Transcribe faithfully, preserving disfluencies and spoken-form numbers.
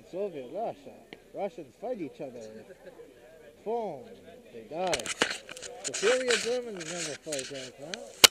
Soviet Russia. Russians fight each other. Boom. They die. Superior Germans never fight like that.